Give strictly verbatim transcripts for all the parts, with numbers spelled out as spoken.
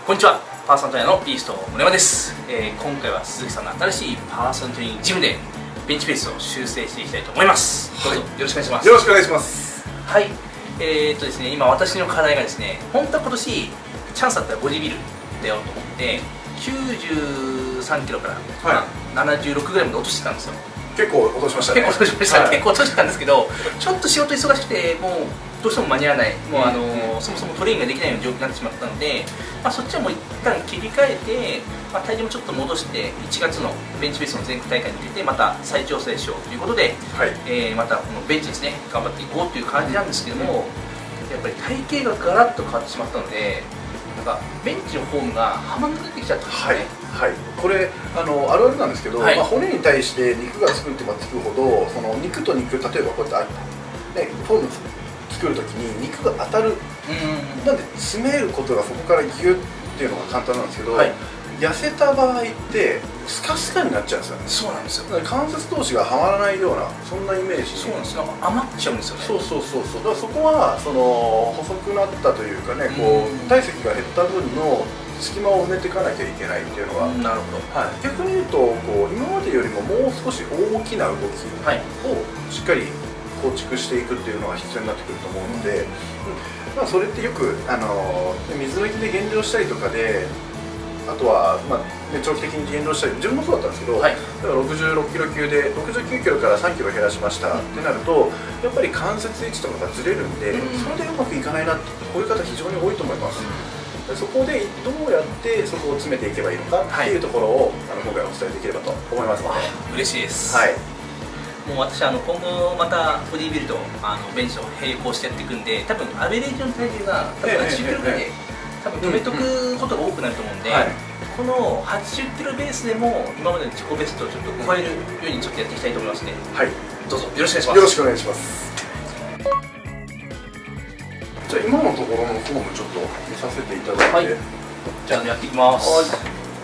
こんにちは、パーソナルトレーナーのビースト森山です、えー、今回は鈴木さんの新しいパーソナルトレーニングジムでベンチプレスを修正していきたいと思います。どうぞよろしくお願いします。 よろしくお願いします。 はい、えー、っとですね、今私の課題がですね、本当は今年チャンスあったらボディビル出ようと思ってきゅうじゅうさんキロから、はい、ななじゅうろくぐらいまで落としてたんですよ。 結構落としましたね。 結構落としましたね、はい、結構落としてたんですけど、ちょっと仕事忙しくてもうどうしても間に合わない、もうあの、うん、そもそもトレーニングができないような状況になってしまったので、まあ、そっちはもう一旦切り替えて、まあ、体重もちょっと戻していちがつのベンチプレスの全国大会に向けてまた再調整しようということで、はい、えー、またこのベンチですね頑張っていこうという感じなんですけども、やっぱり体型がガラッと変わってしまったので、なんかベンチのフォームがはまんなくなってきちゃったんですよね。 はい、はい、これあのあるあるなんですけど、はい、まあ、骨に対して肉がつくってばつくほど、その肉と肉、例えばこうやって、ね、フォーム作るときに肉が当たる、うん、なんで詰めることがそこからギュッっていうのが簡単なんですけど、はい、痩せた場合ってスカスカになっちゃうんですよね。 そうなんですよ。 だから関節同士がはまらないようなそんなイメージ。 そうなんです。なんか余っちゃうんですよね。 そうそうそうそう。だからそこはその細くなったというかね、こう体積が減った分の隙間を埋めていかなきゃいけないっていうのが、 なるほど、はい、 逆に言うとこう今までよりももう少し大きな動きをしっかり構築していくっていうのが必要になってくると思うので、うん、まあ、それってよくあの水抜きで減量したりとかで、あとは、まあね、長期的に減量したり、自分もそうだったんですけど、はい、例えばろくじゅうろっキロ級でろくじゅうきゅうキロからさんキロ減らしましたってなると、やっぱり関節位置とかがずれるんで、うん、それでうまくいかないなって、こういう方非常に多いと思います。うん、そこでどうやってそこを詰めていけばいいのかっていうところを、はい、あの今回お伝えできればと思いますので、 嬉しいです。 はい、 もう私あの今後またボディビルとあのベンチを並行してやっていくんで、多分アベレージの体重が多分はちじゅっキロぐらいで多分止めとくことが多くなると思うんで、はい、このはちじゅっキロベースでも今までの自己ベストをちょっと超えるようにちょっとやっていきたいと思いますね。はい、どうぞよろしくお願いします。 よろしくお願いします。じゃあ今のところのフォームちょっと見させていただいて、はい、 じゃあやっていきます。はい、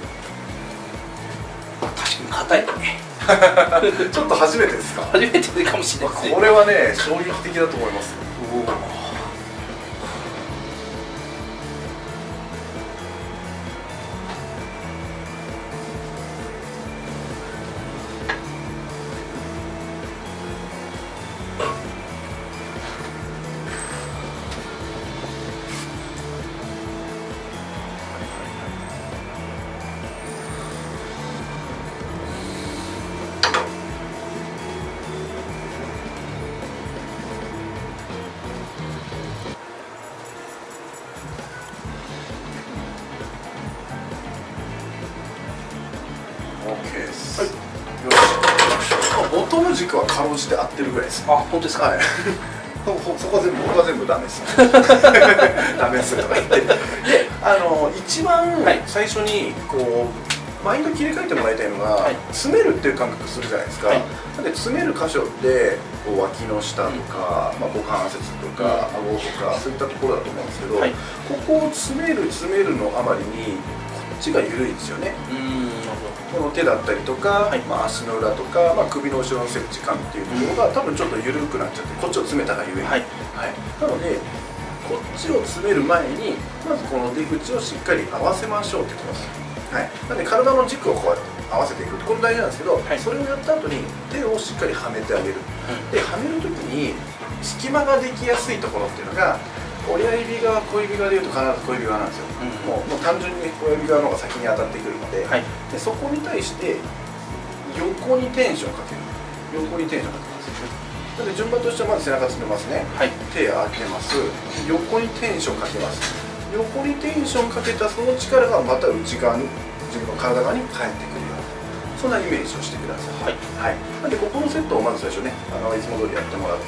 確かに硬いね。 ちょっと初めてですか？ 初めてかもしれないですね。 これはね、衝撃的だと思います。おー、OK です。はい、よし。ボトム軸はかろうじて合ってるぐらいです。 あ、本当ですか？はい。 そこは全部、僕は全部ダメです。ダメですとか言って。で、あの一番最初にこうマインド切り替えてもらいたいのが、はい、詰めるっていう感覚するじゃないですか。はい、なんで詰める箇所ってこう脇の下とか、うん、まあ股関節とか、うん、顎とかそういったところだと思うんですけど、はい、ここを詰める詰めるのあまりにこっちが緩いんですよね。うん、この手だったりとか、はい、まあ足の裏とか、まあ、首の後ろの接地感っていうところが多分ちょっと緩くなっちゃってこっちを詰めたがゆえに、はいはい、なのでこっちを詰める前にまずこの出口をしっかり合わせましょうって言ってます。はい、なので体の軸をこうやって合わせていく、これ大事なんですけど、はい、それをやった後に手をしっかりはめてあげる、うん、ではめるときに隙間ができやすいところっていうのが親指側、小指側でいうと必ず小指側なんですよ。うん、もうもう単純に小指側の方が先に当たってくるので、はい、でそこに対して横にテンションかける、横にテンションかけます。なので順番としてはまず背中詰めますね、はい、手を当てます、横にテンションかけます。横にテンションかけたその力がまた内側に自分の体側に返ってくるような、そんなイメージをしてください。はい、はい、なのでここのセットをまず最初ね、あのいつも通りやってもらって、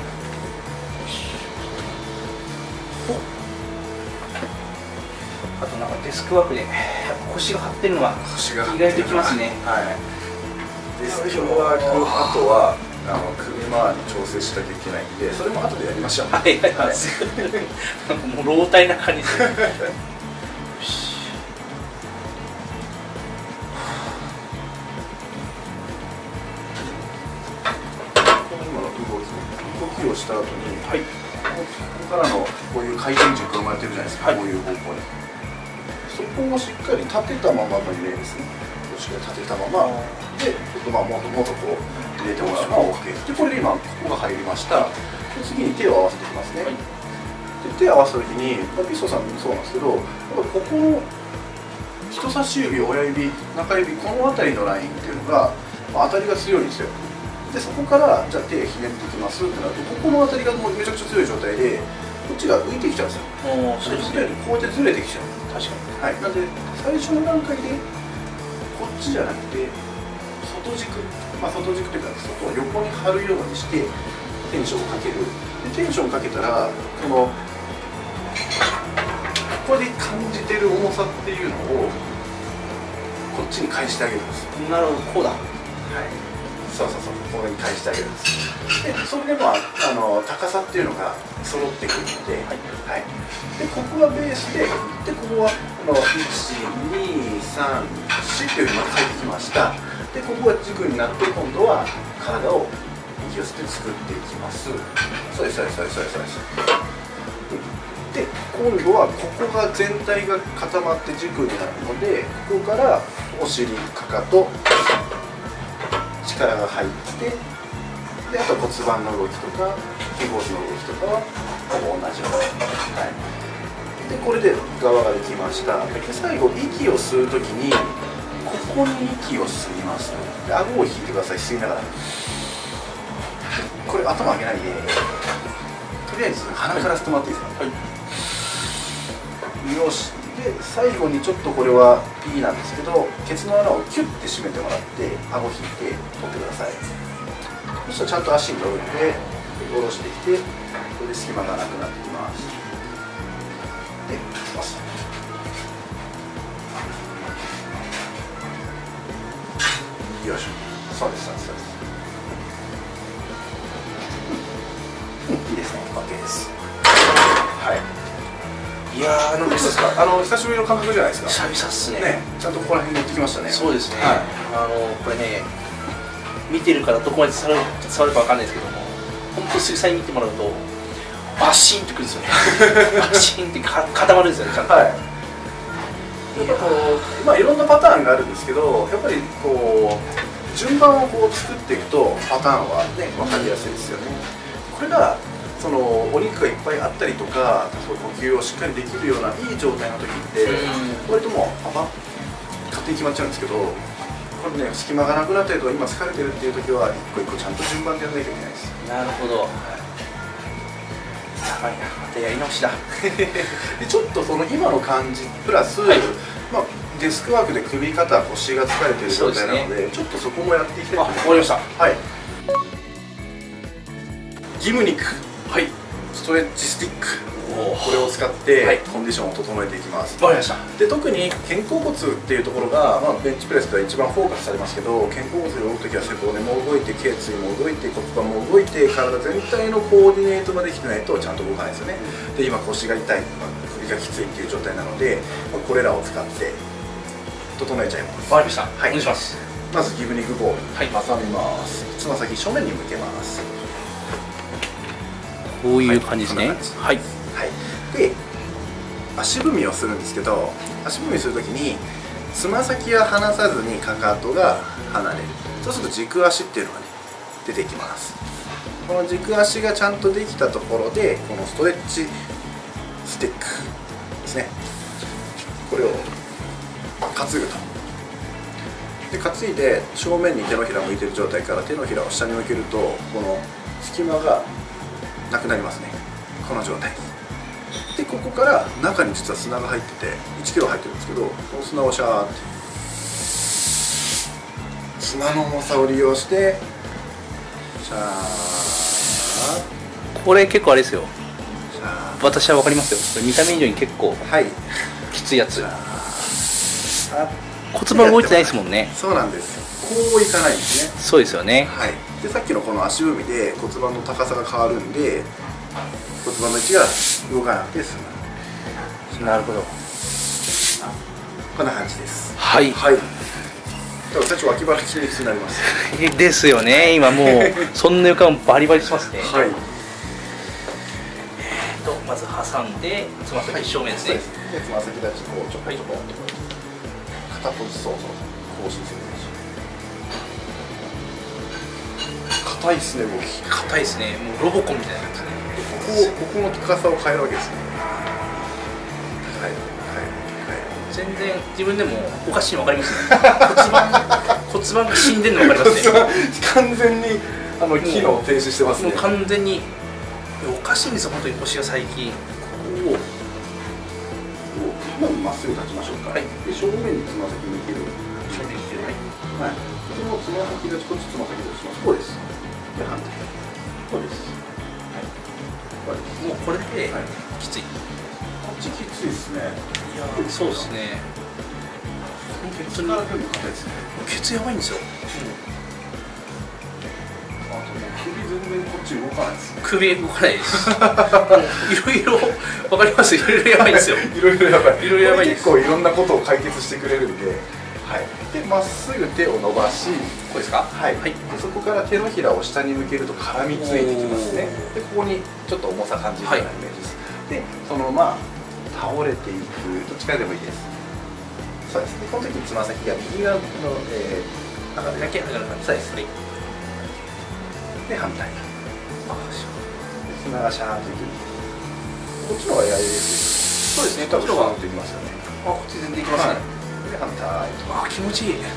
あとなんかデスクワークで腰が張ってるのが意外ときますね。はい、 デスクワーク、あとはあの首周り調整しなきゃいけないんで、それも後でやりましょう。はい、はい、なんかもう老体な感じです。 今の動き、動きをした後に、はい、ここからのこういう回転軸が生まれてるじゃないですか、はい、こういう方向に。 そこをしっかり立てたままのイメージですね。しっかり立てたままで、ちょっとまあもっともっとこう入れてもらうのが OK で、これで今ここが入りました。で次に手を合わせていきますね。はい、で手を合わせた時に、まあ、ピストさんもそうなんですけど、やっぱここの人差し指、親指、中指、この辺りのラインっていうのが、まあ、当たりが強いんですよ。でそこからじゃあ手ひねっていきますってなると、ここの当たりがもうめちゃくちゃ強い状態で、こっちが浮いてきちゃうんですよ。そうですね。こうやってずれてきちゃう。確かに。はい。なんで最初の段階でこっちじゃなくて外軸、まあ外軸というか外を横に張るようにしてテンションをかける。でテンションかけたらこのここで感じてる重さっていうのをこっちに返してあげるんです。 なるほど、こうだ。はい。 そうそうそう、ここに返してあげるんです。でそれでもあの高さっていうのが揃ってくるので、はいはい、でここがベースで、でここはこのいちにさんよんっていうふうにまた書いてきました。でここが軸になって、今度は体を息を吸って作っていきます。そうですそうですそうですそうですそうです。で今度はここが全体が固まって軸になるので、ここからお尻、かかと力が入って、であと骨盤の動きとか肩甲骨の動きとかはほぼ同じような、はい、でこれで側ができました。で最後息を吸うときにここに息を吸います。で顎を引いてください。吸いながらこれ頭上げないで、とりあえず鼻から吸ってもらっていいですか。はい、よし。で最後にちょっとこれは P なんですけど、ケツの穴をキュッて締めてもらって顎引いて取ってください。そしたらちゃんと足に乗るんで下ろしてきて、これで隙間がなくなってきます。でいきます。よいしょ。そうですそうですそうです。うん、いいですね。 OK です。はい。いやー、なんですか、あの久しぶりの感覚じゃないですか。 久々っすね。 ね、ちゃんとここら辺に持ってきましたね。 そうですね。 はい、 あのこれね、見てるからどこまで伝わる伝わるかわかんないですけども、本当実際に見てもらうとバシーンってくるんですよね。バシーンってか固まるんですよね、ちゃんと。はい。やっぱこう、まあいろんなパターンがあるんですけど、やっぱりこう順番をこう作っていくとパターンはね分かりやすいですよね。これがそのお肉がいっぱいあったりとか、そう呼吸をしっかりできるようないい状態の時って割ともうパパッ勝手に決まっちゃうんですけど、これね隙間がなくなったりとか今疲れてるっていう時は一個一個ちゃんと順番でやらなきゃいけないです。なるほど。やばいな、またやり直しだ。でちょっとその今の感じプラス、はい、まあデスクワークで首肩腰が疲れてる状態なので、ちょっとそこもやっていきたいと思います。わかりました。はい。ギム肉、はい、ストレッチスティック、これを使ってコンディションを整えていきます。わかりました。で特に肩甲骨っていうところが、まあ、ベンチプレスでは一番フォーカスされますけど、肩甲骨で動くときは背骨も動いて、頸椎も動いて、骨盤も動いて、体全体のコーディネートができてないとちゃんと動かないですよね。で今腰が痛い、首がきついっていう状態なので、まあ、これらを使って整えちゃいます。わかりました。はい、お願いします。まずギム肉ボール、はい、挟みます。つま先正面に向けます。こういう感じですね。はい、はい、で足踏みをするんですけど、足踏みするときにつま先は離さずにかかとが離れる。そうすると軸足っていうのがね出てきます。この軸足がちゃんとできたところで、このストレッチスティックですね、これを担ぐと。で担いで正面に手のひら向いてる状態から手のひらを下に向けると、この隙間がなくなりますね。この状態で、ここから中に実は砂が入ってていちキロ入ってるんですけど、この砂をシャーって砂の重さを利用してシャー。これ結構あれですよ、私は分かりますよ。これ見た目以上に結構きついやつ。骨盤動いてないですもんね。そうなんですよ。こういかないんですね。そうですよね。はい。でさっきのこの足踏みで骨盤の高さが変わるんで、骨盤の位置が動かなくて済む。なるほど。こんな感じです。はい。はい。だから最初脇腹筋肉痛になります。ですよね。今もうそんな予感バリバリしますね。はい。えっとまず挟んでつま先正面ですね。 でつま先立ちこうちょこちょこやってもらって肩とそうそう更新するイメージ。硬いっすね動き。 硬いですね。もうロボコンみたいなやつね。 ここここの高さを変えるわけですね。はいはいはい。 全然自分でもおかしいの分かりますね。骨盤骨盤が死んでるの分かりますね。 完全にあの機能停止してますね。 もう完全におかしいんですよ本当に腰が最近。 こうまずまっすぐ立ちましょうか。はい。で正面につま先向ける。 正面に向ける。 はい。そのつま先立ちこっちつま先立ちします。こうです。で反対。こうです。はい。 もうこれできつい。 こっちきついですね。 いやそうですね。 ケツから全部硬いですね。 ケツやばいんですよ。 あともう首全然こっち動かないです。 首動かないです。いろいろわかります。いろいろやばいですよ。 いろいろやばい。 いろいろやばいです。 結構いろんなことを解決してくれるんで。はい。でまっすぐ手を伸ばし、 こうですか？ はい。はい。でそこから手のひらを下に向けると絡みついてきますね。でここにちょっと重さ感じるようなイメージです。でそのまま倒れていくどっちからでもいいです。そうです。でこの時につま先が右側の、えー、上がるだけ上がる感じ。 そうです。で反対。砂がシャーッといく。こっちの方がやりやすい。 そうですね。 多分そうできますよね。 あ、こっち全然いきますね。 で反対。 あ、気持ちいい。こ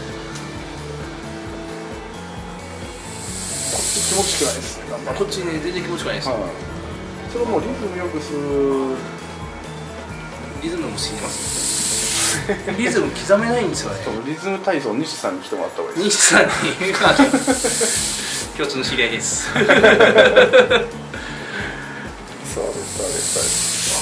っち気持ちくないです。 こっちね全然気持ちくないです。 それもうリズムよくする。 リズムも死にます。リズム刻めないんですよね。 リズム体操西さんに来てもらった方がいいです。 西さんに共通の知り合いです。 そうですそうですそうです。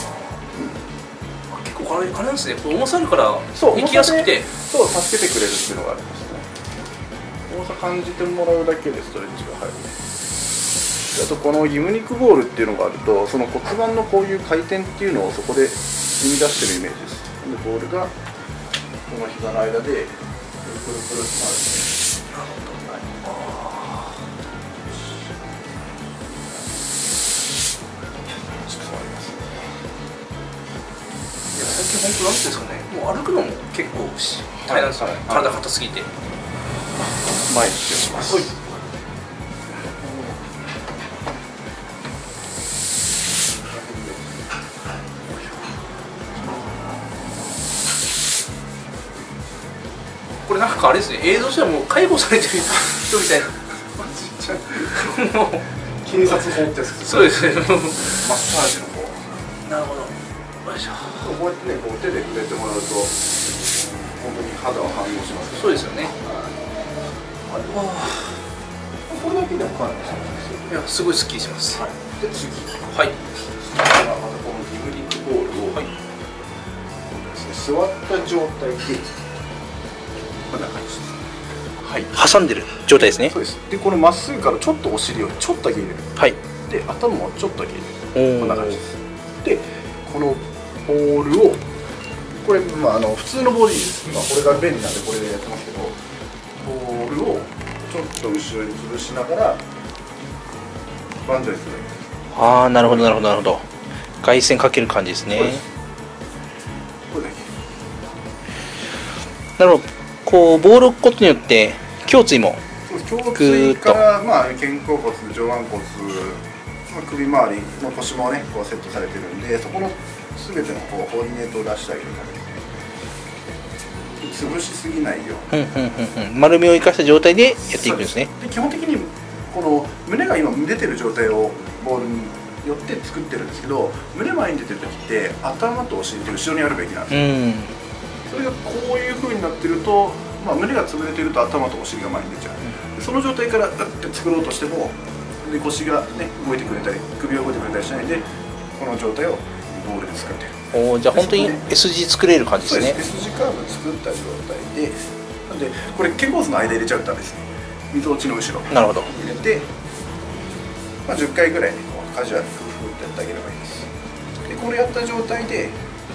結構あれあれなんですね。重さあるからそう行きやすくて、 そう助けてくれるっていうのがありますね。重さ感じてもらうだけでストレッチが入る。あとこのギムニックボールっていうのがあると、その骨盤のこういう回転っていうのをそこで生み出してるイメージです。でボールがこの膝の間でくるくるくるって回る。なるほど。はい。 いや最近本当なんていうんですかね。もう歩くのも結構大変なんですよね。体硬すぎて。 前にします。はい。 これなんかあれですね、映像したらもう介護されてる人みたいな。 警察法ってやつ。 そうですね。 マッサージの方。 なるほど。よいしょ。 こうやってね、こう手で触れてもらうと本当に肌は反応します。 そうですよね。あれはこれだけでもかなりいやすごいスッキリします。 はい。で次。 はい。 またこのギムニックボールを、はい、座った状態で。こんな感じです。はい。 挟んでる状態ですね。 そうです。でこのまっすぐからちょっとお尻をちょっとだけ入れる。 はい。 で頭をちょっとだけ入れる。こんな感じです。でこのボールをこれまああの普通のボディです。今これが便利なんでこれでやってますけど、ボールをちょっと後ろに潰しながらバンジョイする。 ああなるほどなるほどなるほど。外旋かける感じですね。 これだけ。 なるほど。こうボールを置くことによって胸椎も胸椎からまあ肩甲骨、上腕骨、まあ、首周りの腰もねこうセットされてるんで、そこのすべてのこうコーディネートを出してあげるために潰しすぎないように、 うんうんうんうん、丸みを生かした状態でやっていくんですね。 で基本的にこの胸が今出てる状態をボールによって作ってるんですけど、胸前に出てる時って頭とお尻って後ろにあるべきなんですよ。うんそれがこういう風になってると、まあ、胸が潰れてると頭とお尻が前に出ちゃう、うん、その状態からうって作ろうとしてもで腰がね動いてくれたり首が動いてくれたりしないでこの状態をボールで作ってる。 おじゃあ本当に S 字作れる感じですね。 そうです。 S 字カーブ作った状態で、なんでこれ肩甲骨の間入れちゃうとダメですね。みぞおちの後ろなるほど入れて、まあ、じゅっかいぐらいねこうカジュアルにフーってやってあげればいいです。でこれやった状態で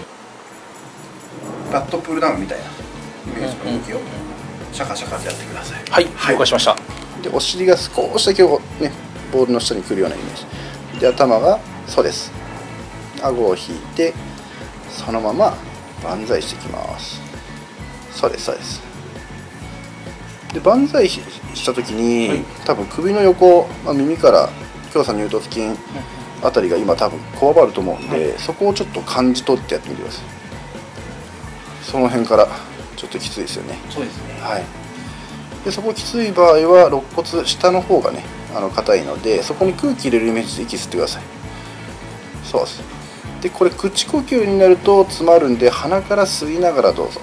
ラットプールダウンみたいなイメージの動きをシャカシャカってやってください。 はい、了解しました。 でお尻が少しだけねボールの下に来るようなイメージで、頭がそうです顎を引いてそのまま万歳していきます。そうですそうです。で万歳した時に、はい、多分首の横、まあ、耳から胸鎖乳突筋あたりが今多分こわばると思うんで、はい、そこをちょっと感じ取ってやってみてください。その辺からちょっときついですよね。 そうですね。 はい。でそこきつい場合は肋骨下の方がねあの硬いので、そこに空気入れるイメージで息吸ってください。そうです。でこれ口呼吸になると詰まるんで、鼻から吸いながらどうぞ。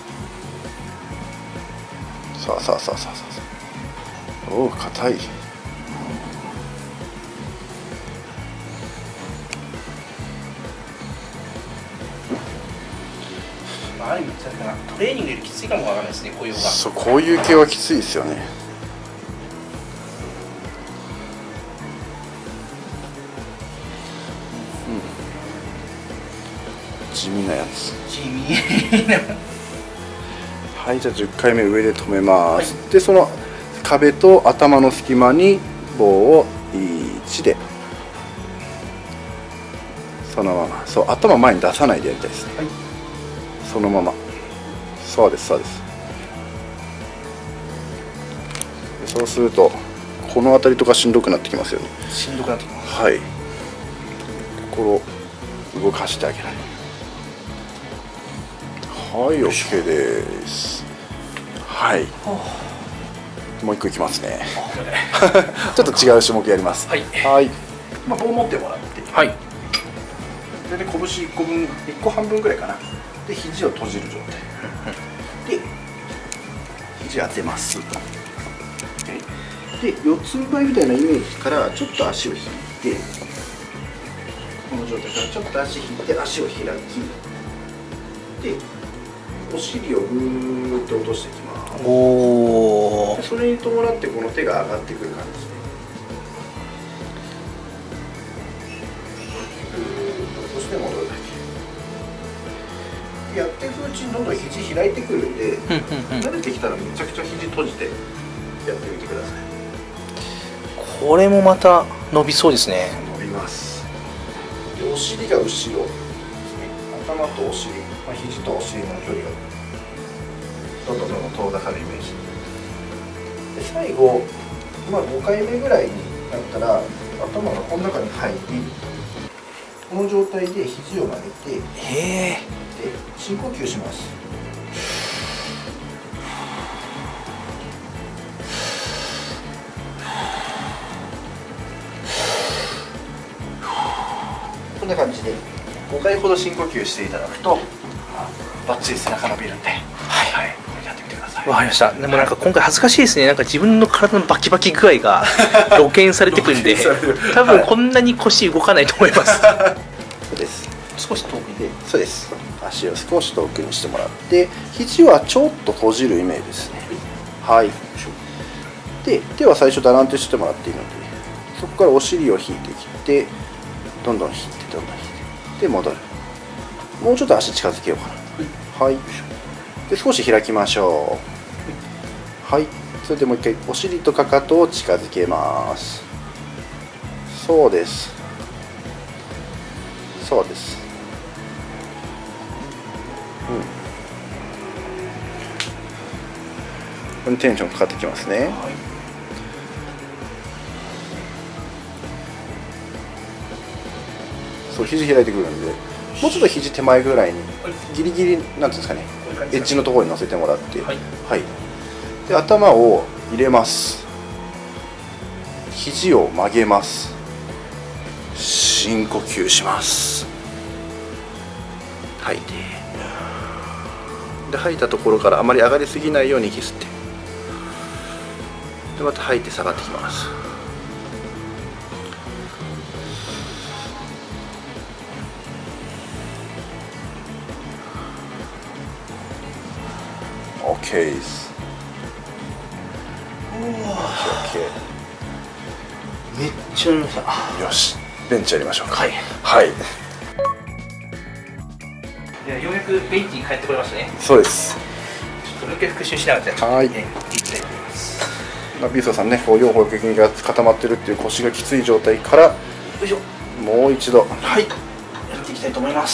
さあさあさあさあさあ、おお硬い。 ある意味トレーニングよりきついかもわからないですね、こういうのが。 そう、こういう系はきついですよね。うん、地味なやつ。 地味なはい、じゃあじゅっかいめ上で止めます、はい、でその壁と頭の隙間に棒をいちでそのまま、そう頭前に出さないでやりたいですね、はい、そのまま、そうですそうです。そうするとこの辺りとかしんどくなってきますよね。 しんどくなってきます。 はい、これを動かしてあげない。はい、 OK です。はい、もう一個いきますねちょっと違う種目やります。はい、はい、まあ、棒持ってもらって、はい、それで拳いっこぶん、いっこはんぶんぐらいかな。で肘を閉じる状態で肘当てます。で四つん這いみたいなイメージからちょっと足を引いて、この状態からちょっと足引いて足を開きでお尻をぐーっと落としていきます。おー、それに伴ってこの手が上がってくる感じですね。ぐーっと落として戻るだけ。やっていくうちにどんどん肘開いてくるんで慣れてきたらめちゃくちゃ肘閉じてやってみてください。 これもまた伸びそうですね。 伸びます。でお尻が後ろですね。頭とお尻、まあ、肘とお尻の距離がどんどんどんどん遠ざかるイメージで、最後、まあ、ごかいめぐらいになったら頭がこの中に入り、この状態で肘を曲げて、へー、で深呼吸します。こんな感じでごかいほど深呼吸していただくとバッチリ背中伸びるんで、はいはい、やってみてください。 わかりました。でもなんか今回恥ずかしいですね。なんか自分の体のバキバキ具合が露見されてくるんで多分こんなに腰動かないと思いますそうです。 少し遠くに、 そうです。足を少し遠くにしてもらって、肘はちょっと閉じるイメージですね。はい。で手は最初だらんとしてもらっていいので、そこからお尻を引いてきて、どんどん引いてどんどん引いてで戻る。もうちょっと足近づけようかな。はい。で少し開きましょう。はい。それでもう一回お尻とかかとを近づけます。そうです。そうです。うん。ここにテンションかかってきますね。はい、そう、肘開いてくるんで、もうちょっと肘手前ぐらいにギリギリなんていうんですかね、エッジのところに乗せてもらって、はい、はい、で頭を入れます。肘を曲げます。深呼吸します。吐いて、で吐いたところからあまり上がりすぎないように息吸って、でまた吐いて下がってきます。OK です。 めっちゃやりました。 よし、ベンチやりましょうか。 はい、 はい、 ではようやくベンチに帰ってこれましたね。 そうです。 ちょっともう一回復習しながら、じゃあちょっと、ね、はい、いきたいと思います。 まあ、ビーソーさんね、こう両方筋が固まってるっていう腰がきつい状態から、よいしょ、もう一度、はい、やっていききたいと思います。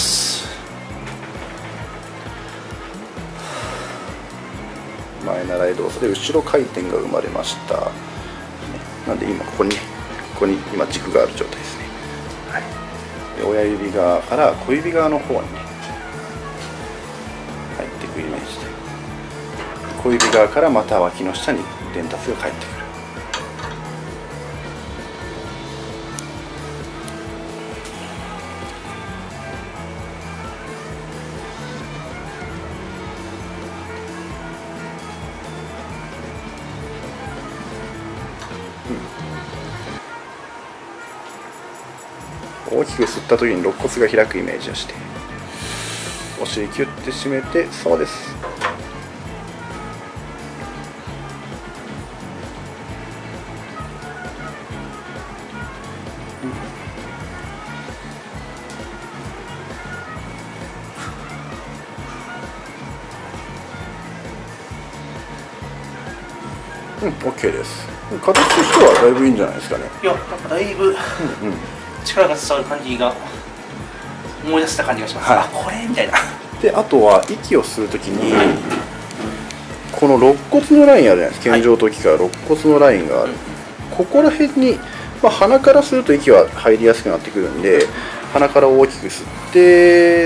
前習い動作で後ろ回転が生まれました。なんで今ここにね、ここに今軸がある状態ですね。はい、で親指側から小指側の方にね入っていくイメージで、小指側からまた脇の下に伝達が返ってくる。大きく吸った時に肋骨が開くイメージをして、お尻キュッて締めて、そうです。うん、うん、OK です。形としてはだいぶいいんじゃないですかね。 いや、なんかだいぶ、うんうん、力が伝わる感じが思い出した感じがします。はい、あ、これみたいな。 で、あとは息を吸うときに、はい、この肋骨のラインあるじゃないですか。肩上頭筋から肋骨のラインがある、はい、ここら辺に、まあ、鼻から吸うと息は入りやすくなってくるんで、鼻から大きく吸って、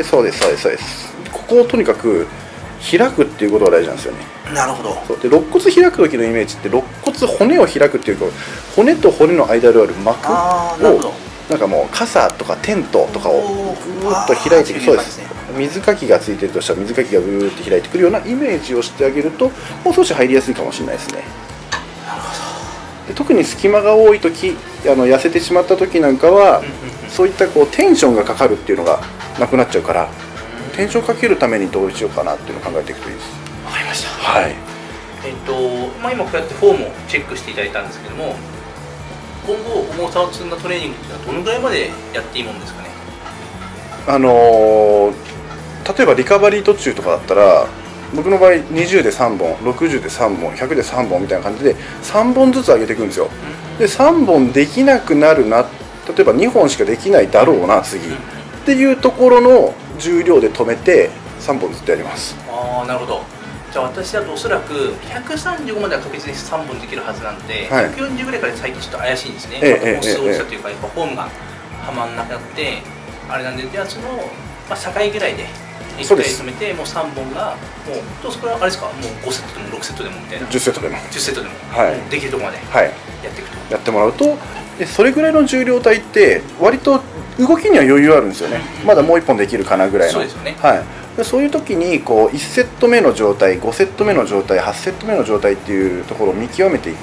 そうですそうですそうです。ここをとにかく開くっていうことが大事なんですよね。 なるほど。 そうで、肋骨開く時のイメージって、肋骨骨を開くっていうか、骨と骨の間である膜をなんかもう傘とかテントとかをぐーっと開いていく。そうです。水かきがついてるとしたら水かきがブーって開いてくるようなイメージをしてあげると、もう少し入りやすいかもしれないですね。 なるほど。 で、特に隙間が多い時、あの痩せてしまった時なんかは、そういったこうテンションがかかるっていうのがなくなっちゃうから、テンションかけるためにどうしようかなっていうのを考えていくといいです。 わかりました。 はい。 えっとまあ、今こうやってフォームをチェックしていただいたんですけども、今後重さを積んだトレーニングっていうのはどのぐらいまでやっていいもんですかね。 あのー、例えばリカバリー途中とかだったら、僕の場合にじゅうでさんぼん、ろくじゅうでさんぼん、ひゃくでさんぼんみたいな感じでさんぼんずつ上げていくんですよ。で、さんぼんできなくなるな、例えばにほんしかできないだろうな次っていうところの重量で止めてさんぼんずっとやります。 ああ、なるほど。じゃあ私だとおそらくひゃくさんじゅうごまでは確実にさんぼんできるはずなんで、はい、ひゃくよんじゅうぐらいから最近ちょっと怪しいんですね。 ええ、 また本数落ちたというか、やっぱフォームがはまんなくなってあれなんで、じゃあその、まあ、境ぐらいでいっかい止めて、もうさんぼんがもうと、そこはあれですか、もうごセットでもろくセットでもみたいな、 じゅっセットでもじゅっセットでも、 はい、 できるところまでやっていくと、 はい、やってもらうと、でそれぐらいの重量帯って割と動きには余裕あるんですよね。まだもういっぽんできるかなぐらいの。 そうですよね。 はい。でそういう時にこういちセット目の状態、ごセット目の状態、はちセット目の状態っていうところを見極めていって、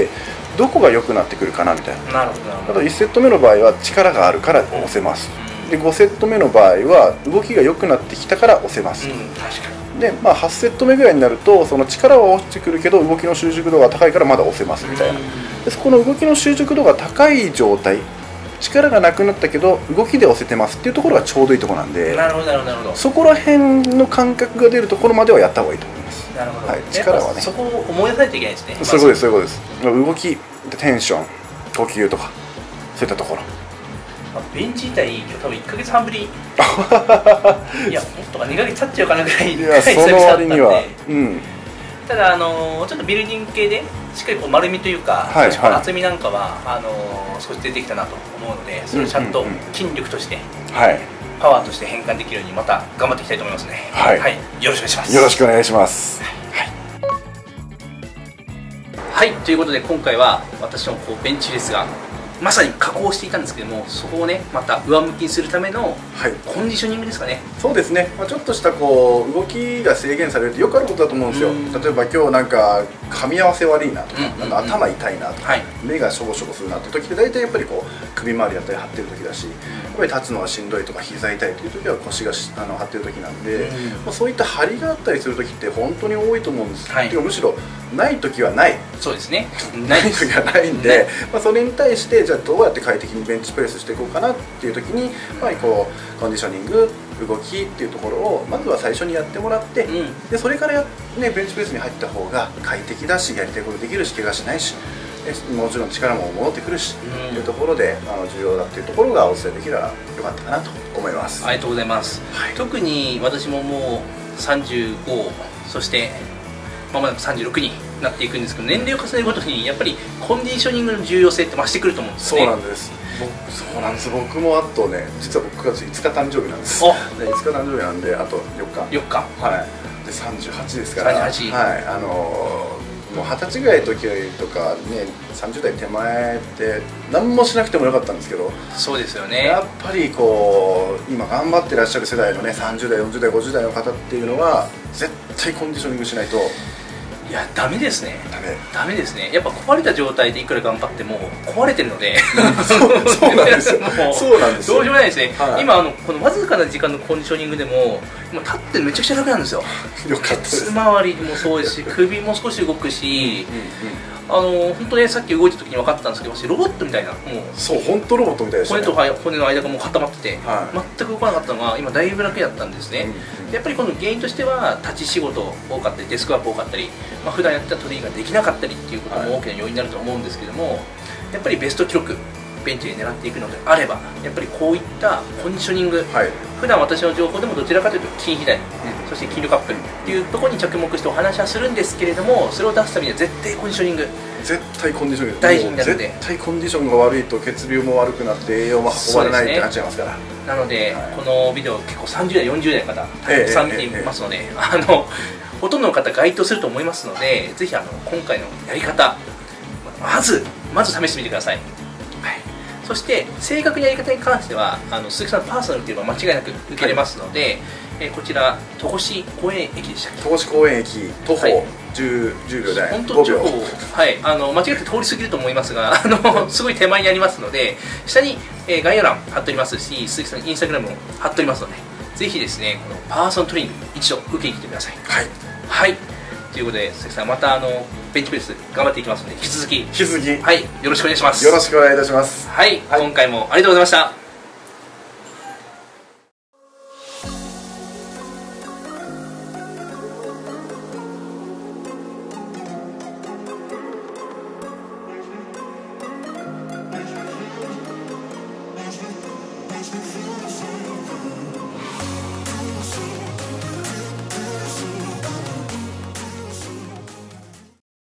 どこが良くなってくるかなみたいな。 なるほどなるほど。 あといちセット目の場合は力があるから押せます。でごセット目の場合は動きが良くなってきたから押せます。 うん、確かに。 で、まあ、はちセット目ぐらいになると、その力は落ちてくるけど動きの習熟度が高いからまだ押せますみたいな。でそこの動きの習熟度が高い状態、力がなくなったけど動きで押せてますっていうところがちょうどいいところなんで、 なるほどなるほどなるほど。 そこら辺の感覚が出るところまではやった方がいいと思います。 なるほど。 はい、力はね、 そこを思い出さないといけないですね。 そういうことです、そういうことです。動き、テンション、呼吸とかそういったところ。 ベンチ自体、今日多分いっかげつはんぶりいや、もっとかにかげつ経っちゃうかなぐらい、 いや、その割には、うん、 ただ、あのー、ちょっとビルディング系でしっかりこう丸みというか、はい、少し厚みなんかはあのー、少し出てきたなと思うので、それをちゃんと筋力として、 はい、 パワーとして変換できるようにまた頑張っていきたいと思いますね。 はい、 はい、よろしくお願いします。 よろしくお願いします。 はい、はい、ということで今回は私のこうベンチレスがまさに加工していたんですけども、そこをねまた上向きにするためのコンディショニングですかね。 そうですね、まあ、ちょっとしたこう動きが制限されるってよくあることだと思うんですよ。例えば今日なんか噛み合わせ悪いなとか、なんか頭痛いなとか、はい、目がしょぼしょぼするなって時って大体やっぱりこう首周りだったり張ってる時だし、やっぱり立つのがしんどいとか膝痛いという時は腰があの張ってる時なんで、まあ、そういった張りがあったりする時って本当に多いと思うんです。はい、てかむしろない時はない。 そうですね。 ない時はないんで、まあそれに対してじゃあどうやって快適にベンチプレスしていこうかなっていう時に、やはりこうコンディショニング、動きっていうところをまずは最初にやってもらって、うん、でそれからや、ね、ベンチプレスに入った方が快適だし、やりたいことできるし、怪我しないし、 もちろん力も戻ってくるし、うん、というところであの重要だっていうところがお伝えできればよかったかなと思います。 ありがとうございます、はい、特に私ももうさんじゅうご、そしてまもなくさんじゅうろくになっていくんですけど、年齢を重ねるごとにやっぱりコンディショニングの重要性って増してくると思うんですよね。 そうなんです。そうなんです。僕もあとね、実は僕くがついつか誕生日なんです。でいつか誕生日なんであとよっか。 よっか。 はい。でさんじゅうはちですから。 さんじゅうはち。 はい。あのー、もうはたちぐらいの時とかね、さんじゅうだい手前って何もしなくてもよかったんですけど。 そうですよね。 やっぱりこう今頑張ってらっしゃる世代のね、さんじゅうだいよんじゅうだいごじゅうだいの方っていうのは絶対コンディショニングしないと。 いや、ダメですね。 ダメ。 ダメですね。やっぱ壊れた状態でいくら頑張っても壊れてるので。 そうなんですよ。そうなんですよ。 どうしようもないですね。はい、今あのこのわずかな時間のコンディショニングでも、今立ってめちゃくちゃ楽なんですよ。 よかったです。 ケツ周りもそうですし、首も少し動くし。あの本当ね、さっき動いた時に分かったんですけど、私ロボットみたいな、もうそう本当ロボットみたいでしたね。 骨と骨の間がもう固まってて、 はい、 全く動かなかったのが今だいぶ楽だったんですね。うんうん、やっぱりこの原因としては立ち仕事多かったりデスクワーク多かったり、まあ、普段やってたトレーニングができなかったりっていうことも大きな要因になると思うんですけども、はい、やっぱりベスト記録ベンチで狙っていくのであれば、やっぱりこういったコンディショニング、はい、普段私の情報でもどちらかというと筋肥大、うん、そして筋力アップっていうところに着目してお話はするんですけれども、それを出すためには絶対コンディショニング絶対コンディショニング大事になるので、 絶対コンディションが悪いと血流も悪くなって栄養も運ばれないってなっちゃいますから、ね、 なので、はい、このビデオ結構さんじゅうだいよんじゅうだいの方たくさん見ていますので、えーえーえー、あのほとんどの方該当すると思いますので、ぜひあの今回のやり方まずまず試してみてください。はい、そして正確なやり方に関してはあの鈴木さんのパーソナルというのは間違いなく受けれますので、はい、えー、こちら戸越公園駅でしたっけ。 戸越公園駅徒歩、はい、じゅう, じゅうびょうで本当情報、はい、あの間違って通り過ぎると思いますが、あのすごい手前にありますので、下に、えー、概要欄貼っておりますし、鈴木さんインスタグラムも貼っておりますので、ぜひですねこのパーソナルトレーニング一度受けに来てください。 はい、 はい、ということで鈴木さんまたあのベンチプレス頑張っていきますので、引き続き引き続きはいよろしくお願いします。 よろしくお願いいたします。 はい、はい、今回もありがとうございました。